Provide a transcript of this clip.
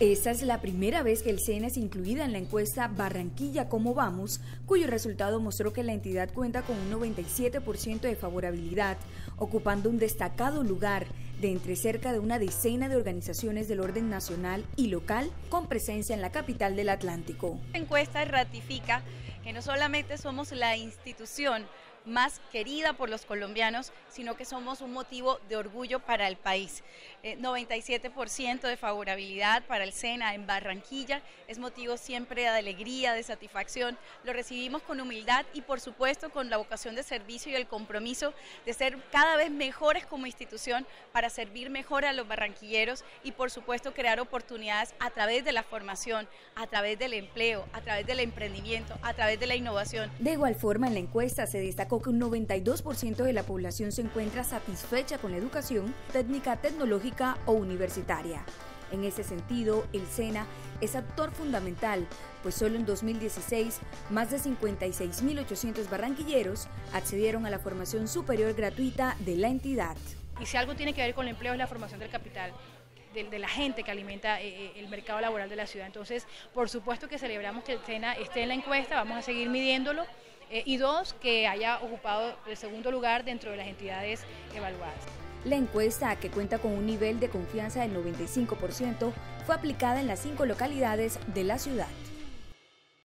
Esta es la primera vez que el SENA es incluida en la encuesta Barranquilla ¿Cómo vamos?, cuyo resultado mostró que la entidad cuenta con un 97% de favorabilidad, ocupando un destacado lugar de entre cerca de una decena de organizaciones del orden nacional y local con presencia en la capital del Atlántico. La encuesta ratifica que no solamente somos la institución más querida por los colombianos, sino que somos un motivo de orgullo para el país. 97% de favorabilidad para el SENA en Barranquilla es motivo siempre de alegría, de satisfacción. Lo recibimos con humildad y por supuesto con la vocación de servicio y el compromiso de ser cada vez mejores como institución para servir mejor a los barranquilleros y por supuesto crear oportunidades a través de la formación, a través del empleo, a través del emprendimiento, a través de la innovación. De igual forma, en la encuesta se destacó que un 92% de la población se encuentra satisfecha con la educación técnica, tecnológica o universitaria. En ese sentido, el SENA es actor fundamental, pues solo en 2016 más de 56.800 barranquilleros accedieron a la formación superior gratuita de la entidad. Y si algo tiene que ver con el empleo es la formación del capital, de la gente que alimenta el mercado laboral de la ciudad. Entonces, por supuesto que celebramos que el SENA esté en la encuesta, vamos a seguir midiéndolo. Y dos, que haya ocupado el segundo lugar dentro de las entidades evaluadas. La encuesta, que cuenta con un nivel de confianza del 95%, fue aplicada en las 5 localidades de la ciudad.